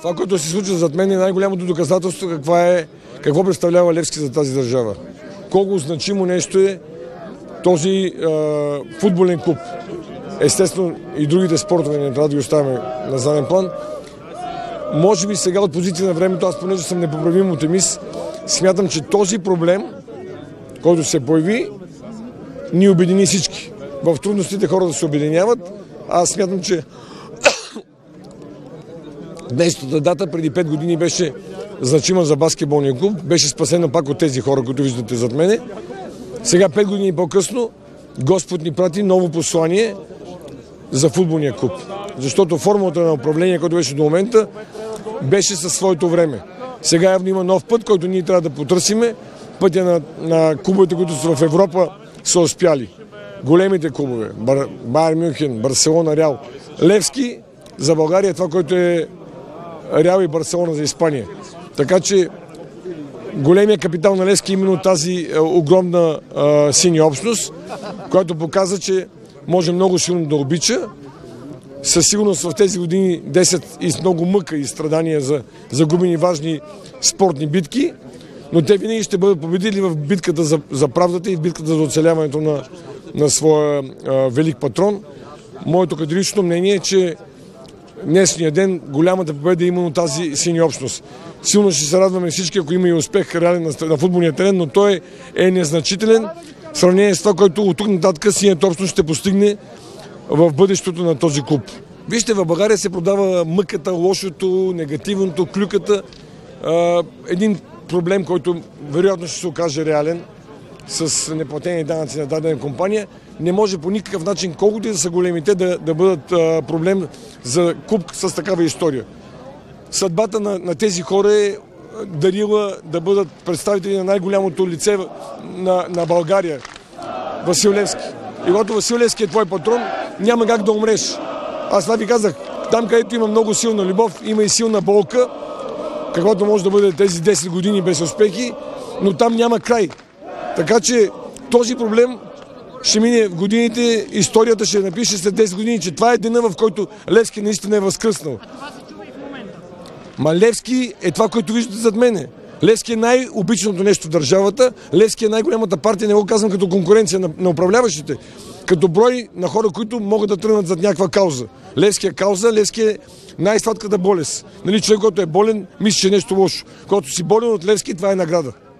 Това, което се случва зад мен, е най-голямото доказателство какво представлява Левски за тази държава. Колко значимо нещо е този футболен клуб. Естествено и другите спортове не трябва да ги оставяме на заден план. Може би сега от позиция на времето, аз понеже съм непоправим оптимист, смятам, че този проблем, който се появи, ни обедини всички. В трудностите хората се обединяват. Аз смятам, че днешната дата преди 5 години беше значима за баскетболния клуб. Беше спасена пак от тези хора, които виждате зад мене. Сега 5 години по-късно Господ ни прати ново послание за футболния клуб. Защото формулата на управление, който беше до момента, беше със своето време. Сега явно има нов път, който ние трябва да потърсиме. Пътя на клубовете, които са в Европа, са успяли. Големите клубове, Байер Мюнхен, Барселона, Реал. Левски за България е това, което е Реал и Барселона за Испания. Така че големия капитал на Левски е именно тази огромна синя общност, която показва, че може много силно да обича. Със сигурност в тези години 10 и с много мъка и страдания за загубени важни спортни битки, но те винаги ще бъдат победили в битката за правдата и в битката за оцеляването на своя велик патрон. Моето категорично мнение е, че днешния ден голямата победа е именно тази синя общност. Силно ще се радваме всички, ако има и успех реален на футболния терен, но той е незначителен в сравнение с това, което от тук нататък синята общност ще постигне в бъдещето на този клуб. Вижте, в България се продава мъката, лошото, негативното, клюката. Един проблем, който вероятно ще се окаже реален с неплатени данъци на дадена компания, не може по никакъв начин, колкото и да са големите, да бъдат проблем за клуб с такава история. Съдбата на тези хора е дарила да бъдат представители на най-голямото лице на България, Васил Левски. И когато Васил Левски е твой патрон, няма как да умреш. Аз това ви казах, там където има много силна любов, има и силна болка, каквото може да бъде тези 10 години без успехи, но там няма край. Така че този проблем ще мине в годините, историята ще напише след 10 години, че това е дена, в който Левски наистина е възкръснал. Ма Левски е това, което виждате зад мене. Левски е най-обичаното нещо в държавата. Левски е най-голямата партия, не го казвам като конкуренция на управляващите, като брой на хора, които могат да тръгнат зад някаква кауза. Левски е кауза, Левски е най-сладката болест. Нали, човек, който е болен, мисли, че е нещо лошо. Когато си болен от Левски, това е награда.